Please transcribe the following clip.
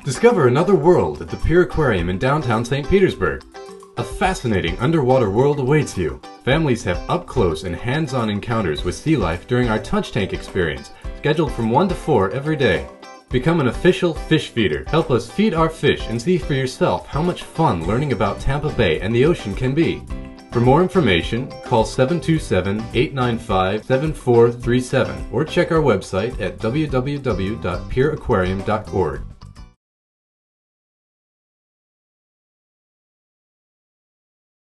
Discover another world at the Pier Aquarium in downtown St. Petersburg. A fascinating underwater world awaits you. Families have up-close and hands-on encounters with sea life during our touch tank experience, scheduled from 1 to 4 every day. Become an official fish feeder. Help us feed our fish and see for yourself how much fun learning about Tampa Bay and the ocean can be. For more information, call 727-895-7437 or check our website at www.pieraquarium.org.